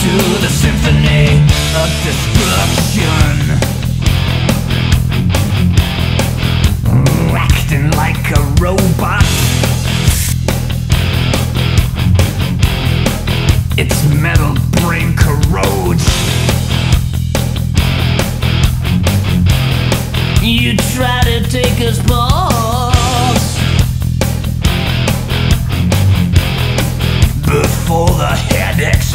to the symphony of destruction, acting like a robot. Its metal brain corrodes. You try to take us pulse before the head explodes.